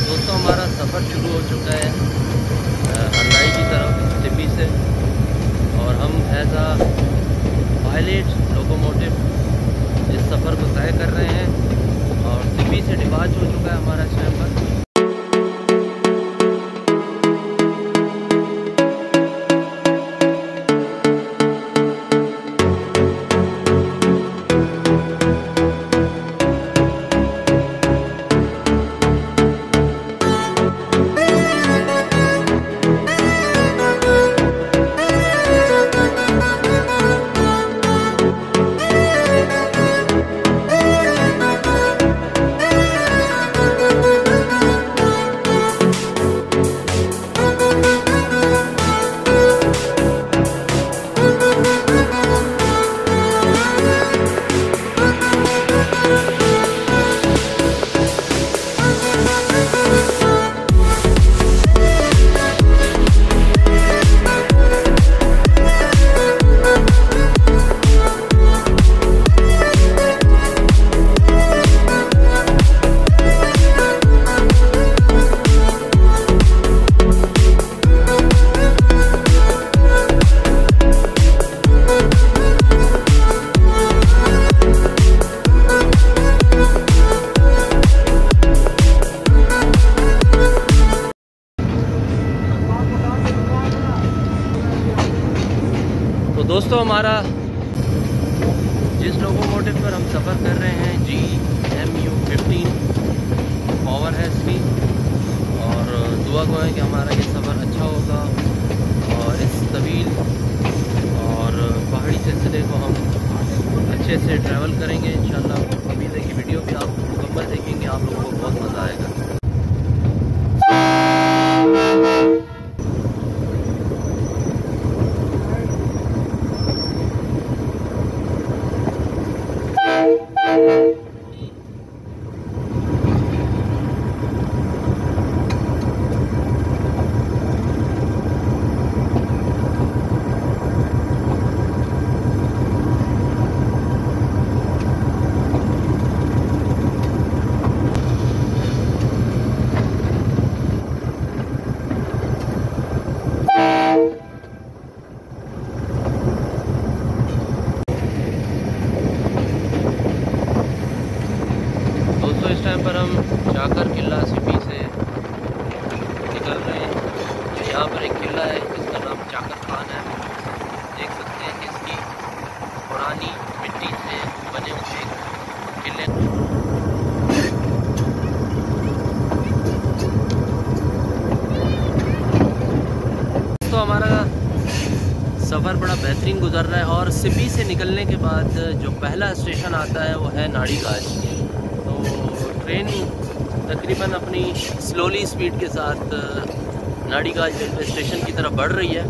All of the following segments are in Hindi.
दोस्तों हमारा सफ़र शुरू हो चुका है हरनाई की तरफ सिपी से, और हम एज आ पायलट लोकोमोटिव इस सफ़र को तय कर रहे हैं और सिपी से डिपार्च हो चुका है हमारा इस टाइम पर। दोस्तों हमारा जिस लोकोमोटिव पर हम सफ़र कर रहे हैं GMU-15 पावर है इसकी, और दुआ गो है कि हमारा ये सफ़र अच्छा होगा और इस तवील और पहाड़ी सिलसिले को हम अच्छे से ट्रैवल करेंगे इंशाल्लाह। उम्मीद है कि वीडियो भी आप मुकम्मल देखेंगे, आप लोगों को बहुत मज़ा आएगा। इस टाइम पर हम चाकर किला सिपी से निकल रहे हैं। यहाँ पर एक किला है जिसका नाम चाकर खान है। देख सकते हैं कि इसकी पुरानी मिट्टी से बने हुए किले। तो हमारा सफ़र बड़ा बेहतरीन गुजर रहा है, और सिपी से निकलने के बाद जो पहला स्टेशन आता है वो है नाड़ीगाज। ट्रेन तकरीबन अपनी स्लोली स्पीड के साथ नाड़ीगाज रेलवे स्टेशन की तरफ बढ़ रही है,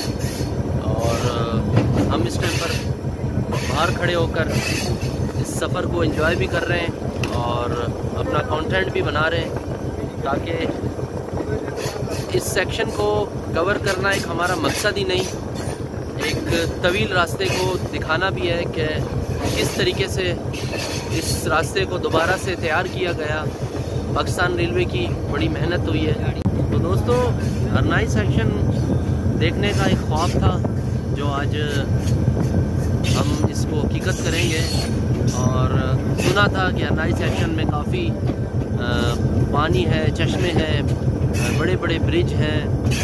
और हम इस टाइम पर बाहर खड़े होकर इस सफ़र को एंजॉय भी कर रहे हैं और अपना कंटेंट भी बना रहे हैं, ताकि इस सेक्शन को कवर करना एक हमारा मकसद ही नहीं, एक तवील रास्ते को दिखाना भी है कि किस तरीके से इस रास्ते को दोबारा से तैयार किया गया। पाकिस्तान रेलवे की बड़ी मेहनत हुई है। तो दोस्तों हरनाई सेक्शन देखने का एक ख्वाब था, जो आज हम इसको हकीकत करेंगे। और सुना था कि हरनाई सेक्शन में काफ़ी पानी है, चश्मे हैं, बड़े बड़े ब्रिज हैं,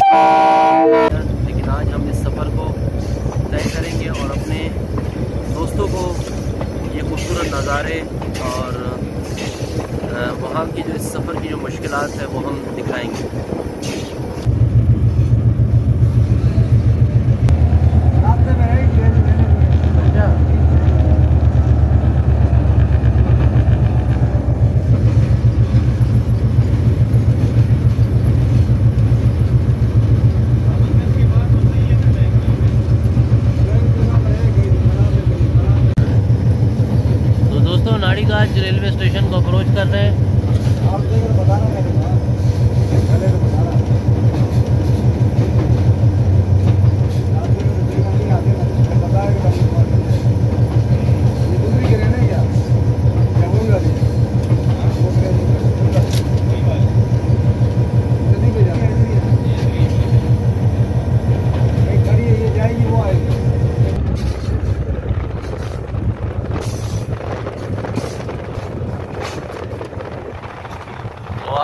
लेकिन आज हम इस सफ़र को तय करेंगे और अपने दोस्तों को ये खूबसूरत नज़ारे और वहाँ की जो इस सफ़र की जो मुश्किलात है वो हम दिखाएंगे। नाड़ीगाज रेलवे स्टेशन को अप्रोच कर रहे हैं।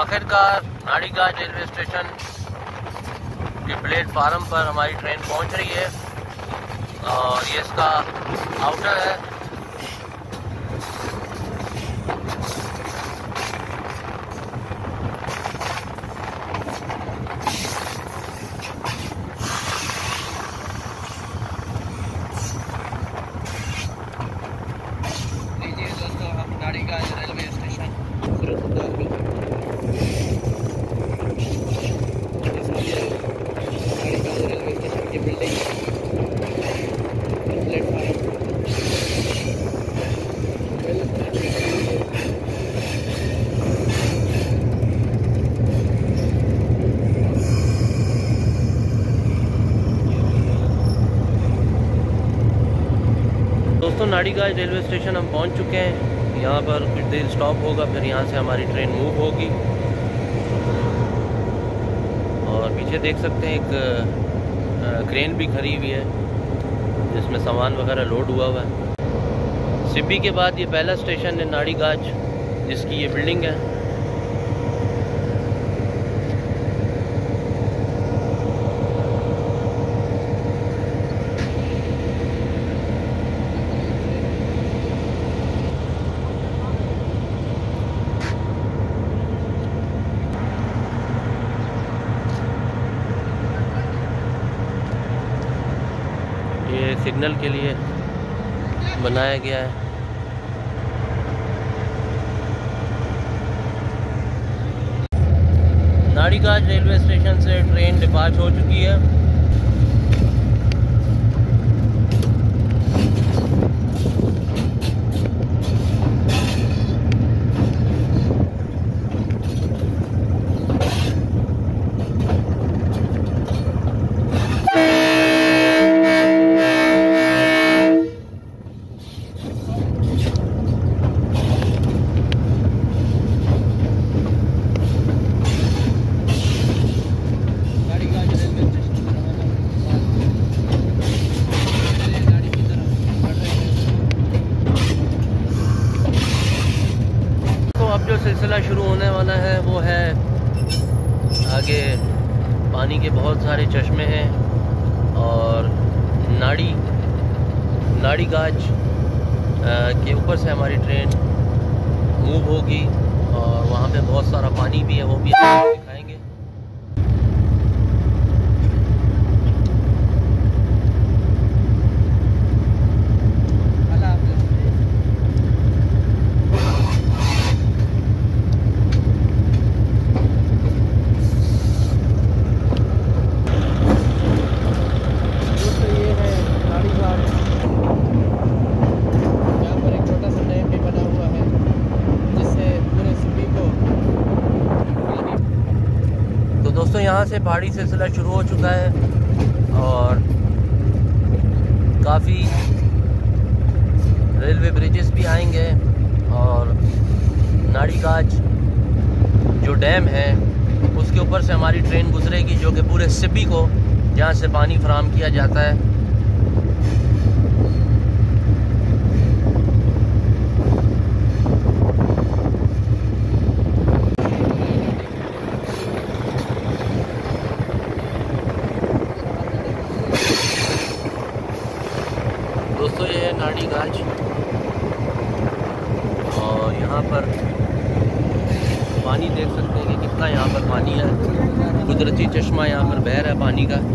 आखिरकार नाड़ीगाज रेलवे स्टेशन के प्लेटफार्म पर हमारी ट्रेन पहुंच रही है और ये इसका आउटर है। लीजिए दोस्तों, हम Nadigaj railway station railway station की बिल्डिंग प्लेटफार्म। दोस्तों नाड़ीगाज रेलवे स्टेशन हम पहुंच चुके हैं। यहाँ पर कुछ देर स्टॉप होगा, फिर यहाँ से हमारी ट्रेन मूव होगी। और पीछे देख सकते हैं एक क्रेन भी खड़ी हुई है जिसमें सामान वगैरह लोड हुआ हुआ है। सिब्बी के बाद ये पहला स्टेशन है नाड़ीगाज जिसकी ये बिल्डिंग है। ये सिग्नल के लिए बनाया गया है। नाड़ीगाज रेलवे स्टेशन से ट्रेन डिपार्च हो चुकी है। जो सिलसिला शुरू होने वाला है वो है, आगे पानी के बहुत सारे चश्मे हैं और नाड़ीगाज के ऊपर से हमारी ट्रेन मूव होगी और वहाँ पे बहुत सारा पानी भी है, वो भी आपको दिखाएंगे। दोस्तों यहाँ से पहाड़ी सिलसिला शुरू हो चुका है और काफ़ी रेलवे ब्रिजेस भी आएंगे और नाड़ीगाज जो डैम है उसके ऊपर से हमारी ट्रेन गुजरेगी, जो कि पूरे सिब्बी को जहाँ से पानी फराहम किया जाता है। दोस्तों ये है नाड़ीगाज और यहाँ पर पानी देख सकते हैं कि कितना यहाँ पर पानी है। कुदरती चश्मा यहाँ पर बह रहा है पानी का।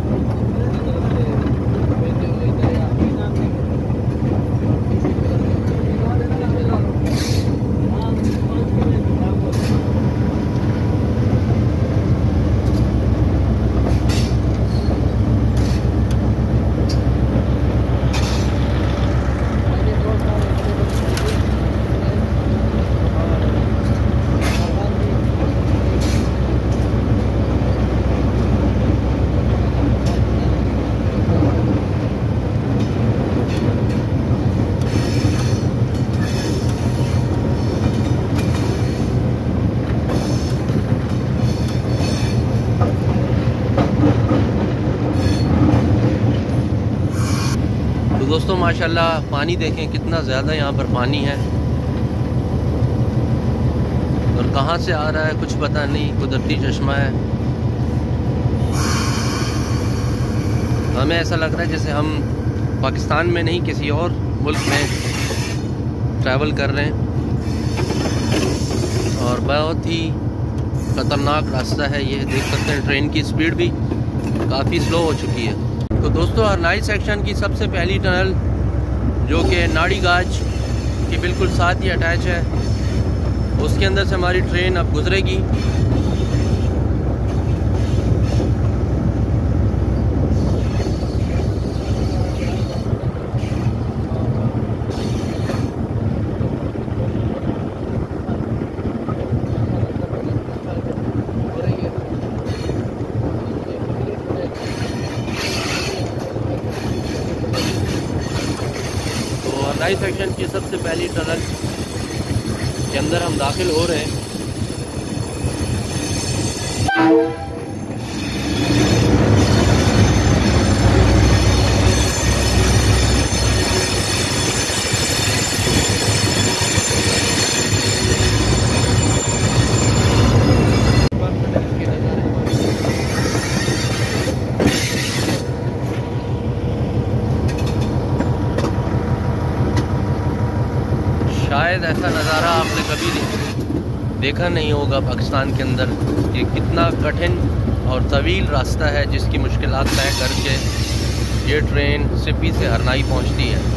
दोस्तों माशाल्लाह पानी देखें कितना ज़्यादा यहाँ पर पानी है। और कहाँ से आ रहा है कुछ पता नहीं, कुदरती चश्मा है। हमें ऐसा लग रहा है जैसे हम पाकिस्तान में नहीं किसी और मुल्क में ट्रैवल कर रहे हैं, और बहुत ही ख़तरनाक रास्ता है ये। देख सकते हैं ट्रेन की स्पीड भी काफ़ी स्लो हो चुकी है। तो दोस्तों, हरनाई सेक्शन की सबसे पहली टनल जो कि नाड़ी गाज के बिल्कुल साथ ही अटैच है, उसके अंदर से हमारी ट्रेन अब गुजरेगी। हरनाई सेक्शन की सबसे पहली टनल के अंदर हम दाखिल हो रहे हैं। शायद ऐसा नज़ारा आपने कभी देखा नहीं होगा पाकिस्तान के अंदर, कि कितना कठिन और तवील रास्ता है जिसकी मुश्किलात तय करके ये ट्रेन सिप्पी से हरनाई पहुंचती है।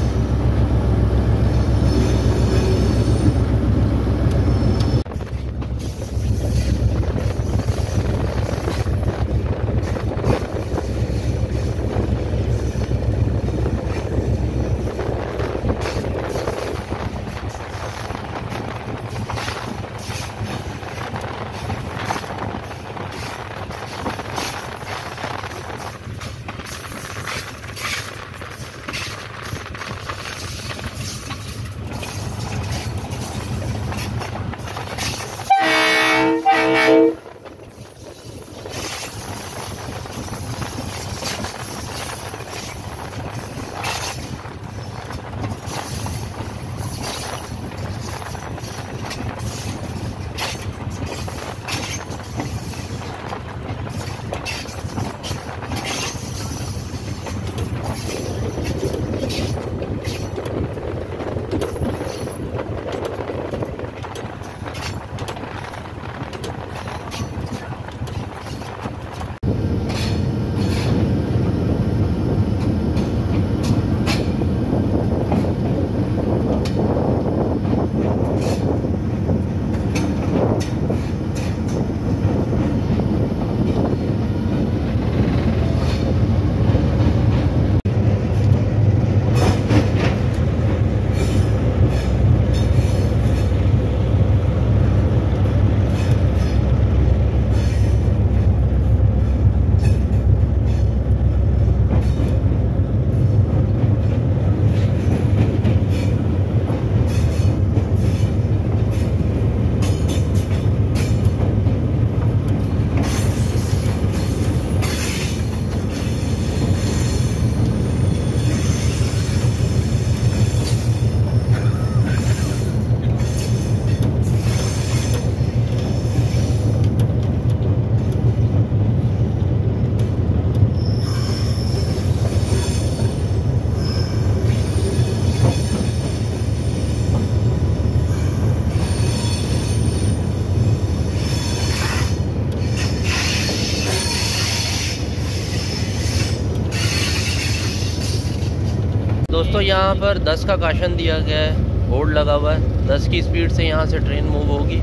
दोस्तों, यहाँ पर 10 का काशन दिया गया है, बोर्ड लगा हुआ है। 10 की स्पीड से यहाँ से ट्रेन मूव होगी।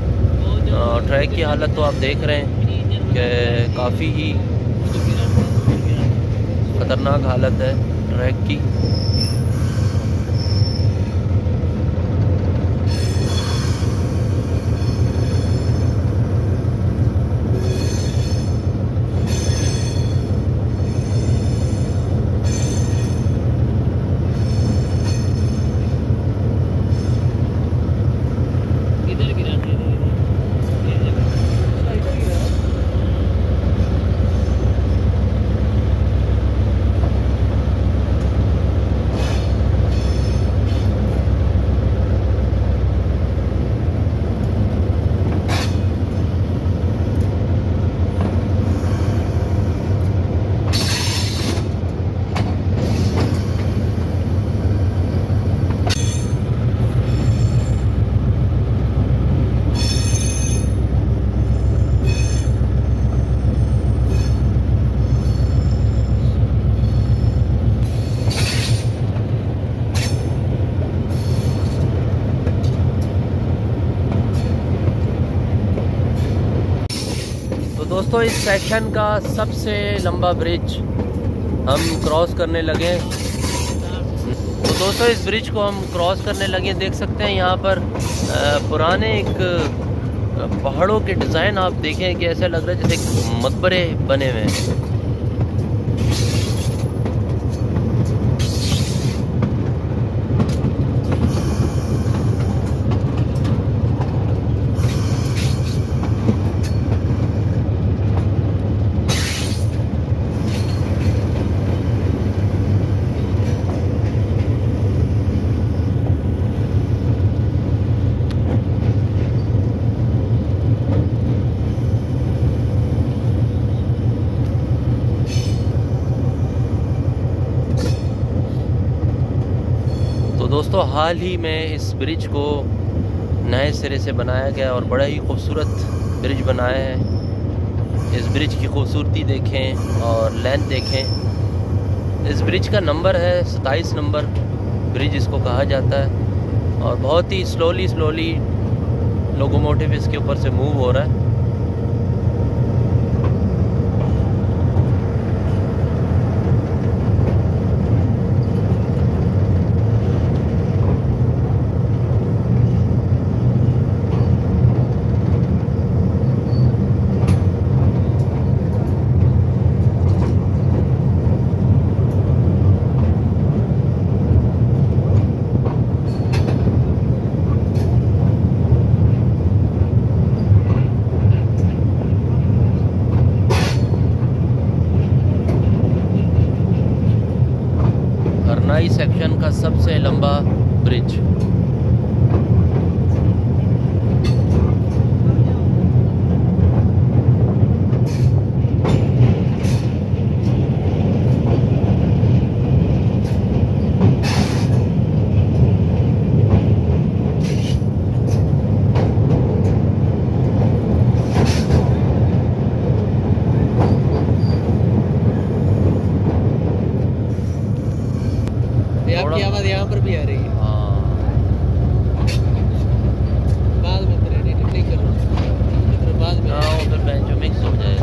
ट्रैक की हालत तो आप देख रहे हैं कि काफ़ी ही ख़तरनाक हालत है ट्रैक की। दोस्तों इस सेक्शन का सबसे लंबा ब्रिज हम क्रॉस करने लगे। तो दोस्तों इस ब्रिज को हम क्रॉस करने लगे। देख सकते हैं यहाँ पर पुराने एक पहाड़ों के डिज़ाइन आप देखें कि ऐसा लग रहा है जैसे मकबरे बने हुए हैं। दोस्तों हाल ही में इस ब्रिज को नए सिरे से बनाया गया और बड़ा ही खूबसूरत ब्रिज बनाया है। इस ब्रिज की खूबसूरती देखें और लेंथ देखें। इस ब्रिज का नंबर है 27 नंबर ब्रिज इसको कहा जाता है और बहुत ही स्लोली लोकोमोटिव इसके ऊपर से मूव हो रहा है। हरनाई सेक्शन का सबसे लंबा ब्रिज। आपकी आवाज़ यहाँ पर भी आ रही है। बाद में नहीं कर रहा, बाद में उधर बेंचो मिक्स हो जाएगा।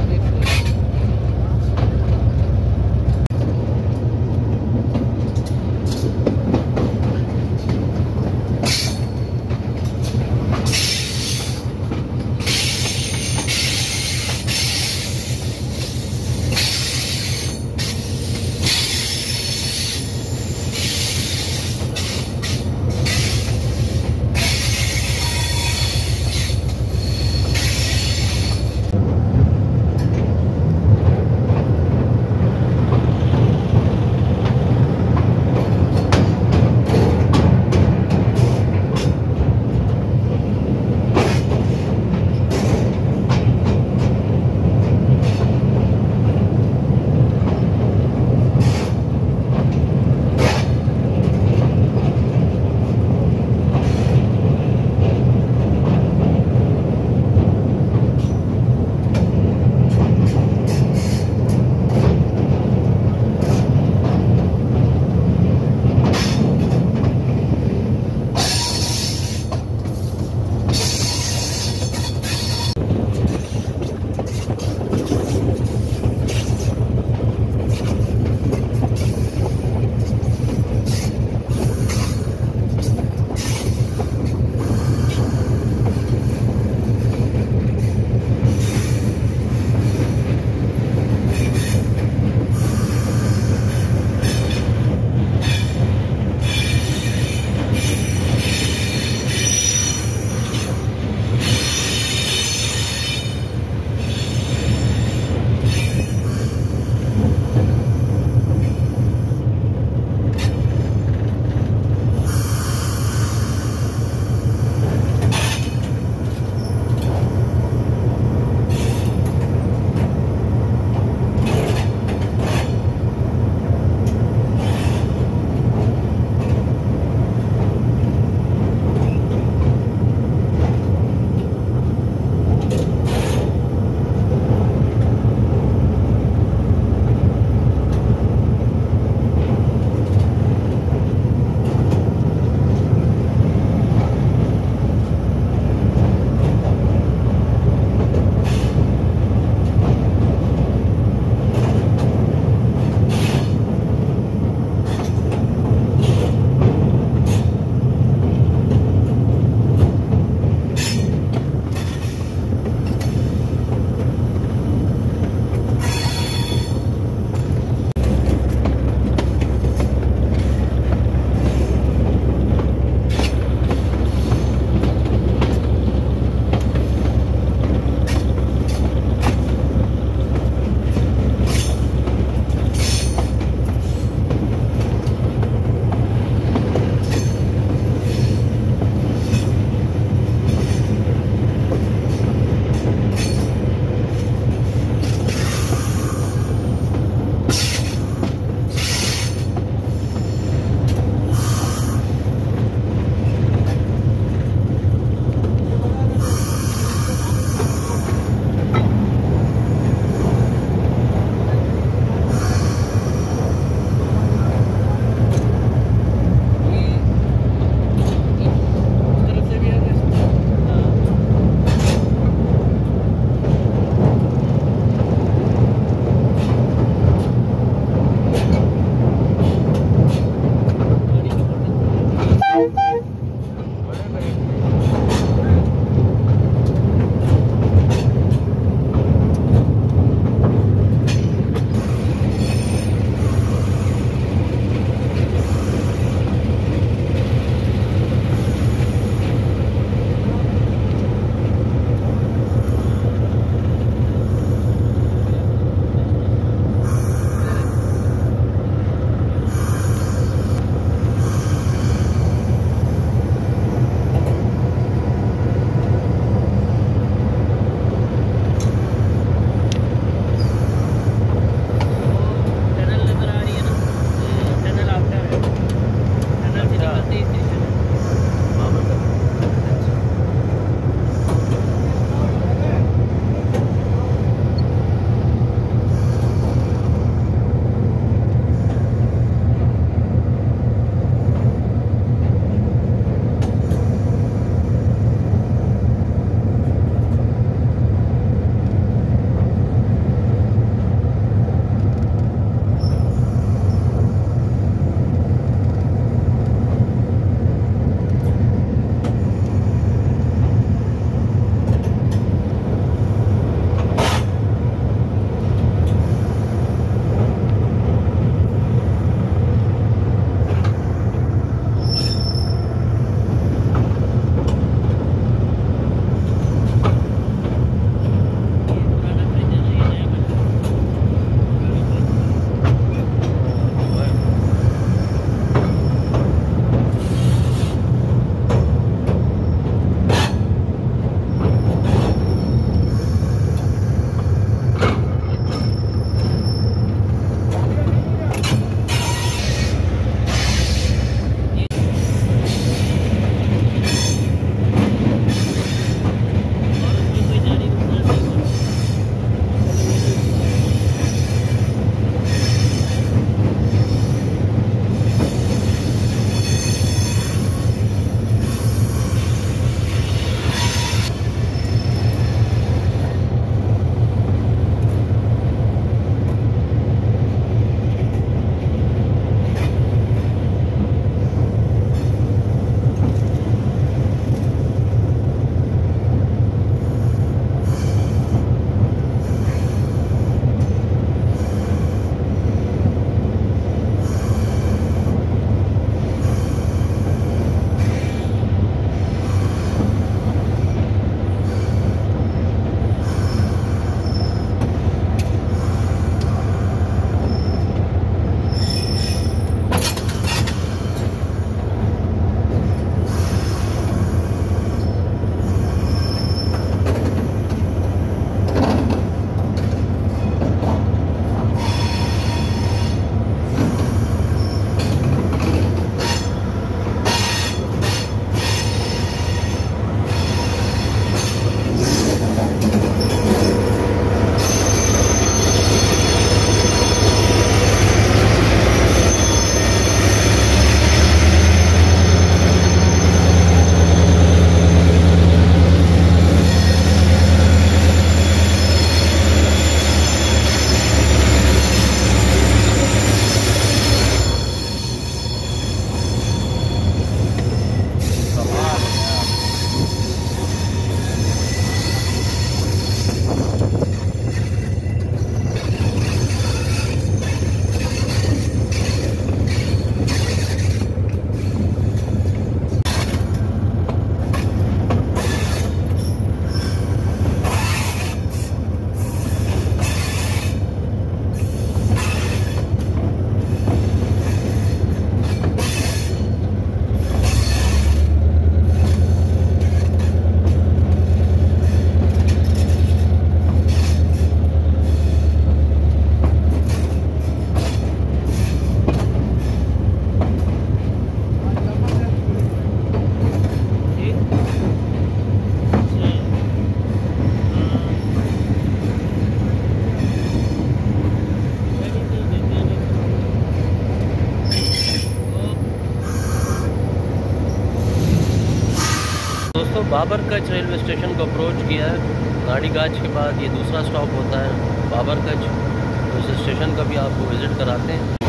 बाबरकच रेलवे स्टेशन को अप्रोच किया है। गाड़ीगाज के बाद ये दूसरा स्टॉप होता है बाबरकच, तो उस स्टेशन का भी आपको विज़िट कराते हैं।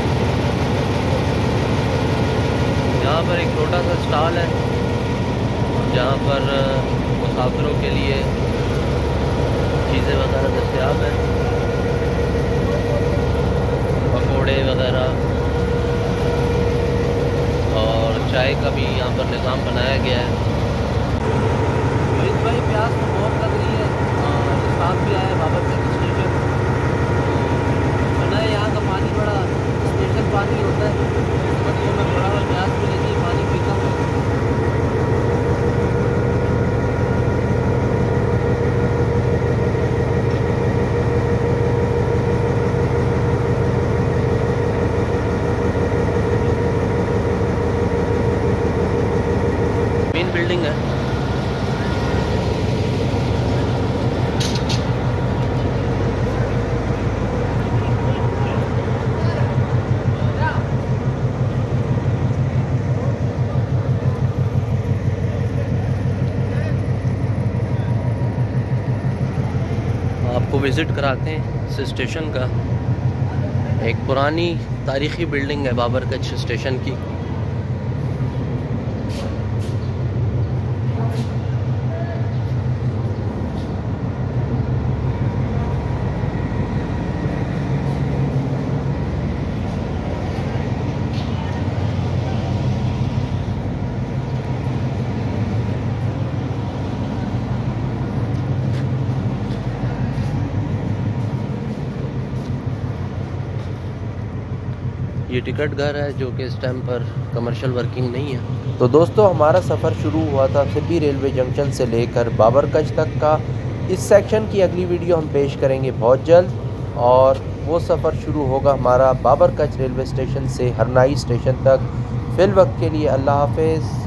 यहाँ पर एक छोटा सा स्टॉल है जहाँ पर मुसाफिरों के लिए चीज़ें वगैरह दस्तयाब हैं, पकोड़े वगैरह और चाय का भी यहाँ पर निज़ाम बनाया गया है। भाई प्यास तो बहुत लग रही है और साथ भी आया बाबरकच स्टेशन। सुना है यहाँ का पानी बड़ा स्पेशल पानी होता है, मतलब में बड़ा प्यास भी लगी, पानी पीता हूँ। मेन बिल्डिंग है। आपको विज़िट कराते हैं इस स्टेशन का। एक पुरानी तारीख़ी बिल्डिंग है बाबरकच स्टेशन की। ये टिकट घर है जो कि इस टाइम पर कमर्शियल वर्किंग नहीं है। तो दोस्तों हमारा सफ़र शुरू हुआ था सिब्बी रेलवे जंक्शन से लेकर बाबरकच तक का। इस सेक्शन की अगली वीडियो हम पेश करेंगे बहुत जल्द, और वो सफ़र शुरू होगा हमारा बाबरकच रेलवे स्टेशन से हरनाई स्टेशन तक। फ़िल वक्त के लिए अल्लाह हाफ़िज़।